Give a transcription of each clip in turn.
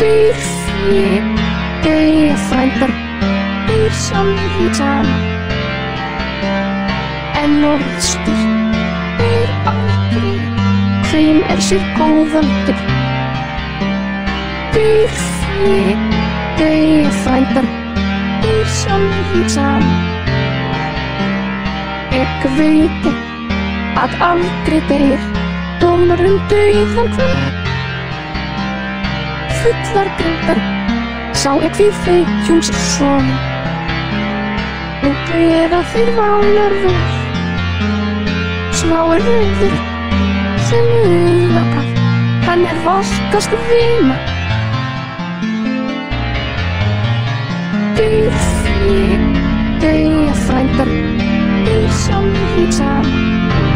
Deyr deyja frændr, deyr sjálfr saman. En orðstírr deyr aldrei, hveim sér góðan getr. Deyr deyja frændr, deyr sjálfr saman. Ég veit að aldri deyr, dómr dauðan hvern. Fullar grindr, sá ég hví Fitjungs sonum. Nú bera þeir vánar vel, auðr sem augabragð, hann valtastr vina. Deyr deyja frændr, deyr sjálfr saman.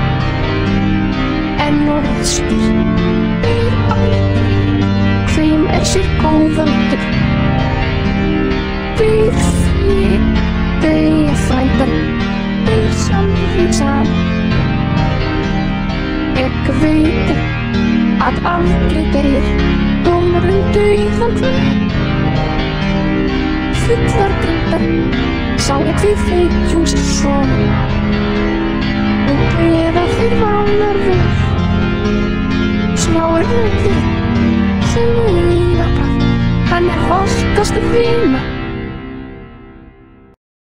En orðstírr deyr aldrei, hveim sér góðan getr. Deyr deyja frændr, deyr sjálfr saman. Ég veit að aldri deyr, dómr dauðan hvern. Fullar grindr, sá ég hví Fitjungs sonum. Nú bera þeir vánar vel, auðr sem augabragð, hann valtastr vina.